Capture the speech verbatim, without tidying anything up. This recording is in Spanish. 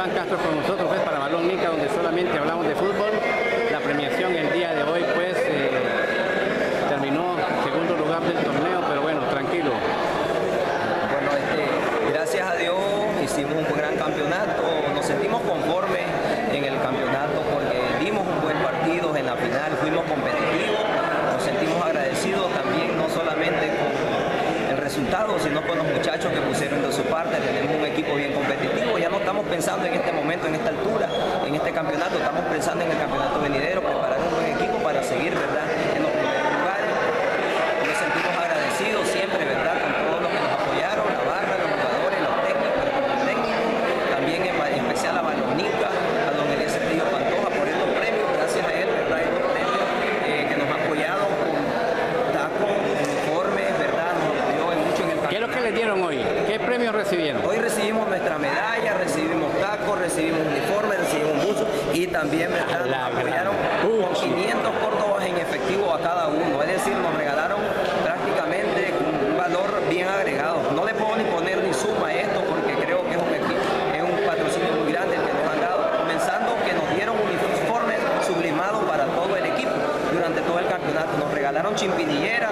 Iván Castro con nosotros pues, para Balón Nica, donde solamente hablamos de fútbol. La premiación el día de hoy pues eh, terminó en segundo lugar del torneo, pero bueno, tranquilo. Bueno, este, gracias a Dios hicimos un gran campeonato, nos sentimos conformes en el campeonato porque dimos un buen partido en la final, fuimos competitivos, nos sentimos agradecidos también no solamente con el resultado, sino con los muchachos que pusieron de su parte. Tenemos un equipo bien competitivo, ya no estamos pensando en este momento, en esta altura, en este campeonato, estamos pensando en el campeonato venidero, preparar un buen equipo para seguir, ¿verdad?, en los primeros lugares. Nos sentimos agradecidos siempre, ¿verdad?, con todos los que nos apoyaron, la barra, los jugadores, los técnicos, el cuerpo técnico, también en especial a Balón Nica, a don Eliezer Trillo Pantoja por estos premios, gracias a él, ¿verdad?, estos premios eh, que nos ha apoyado con tacos, uniformes, ¿verdad?, nos apoyó mucho en el campeonato. ¿Qué es lo que les dieron hoy? ¿Qué premios recibieron? Hoy recibimos nuestra medalla, recibimos tacos, recibimos uniformes, recibimos buzos y también, ¿verdad?, nos apoyaron con quinientos córdobas en efectivo a cada uno, es decir, nos regalaron prácticamente un valor bien agregado. No le puedo ni poner ni suma a esto porque creo que es un, es un patrocinio muy grande el que nos han dado, comenzando que nos dieron uniformes sublimados para todo el equipo durante todo el campeonato, nos regalaron chimpinilleras,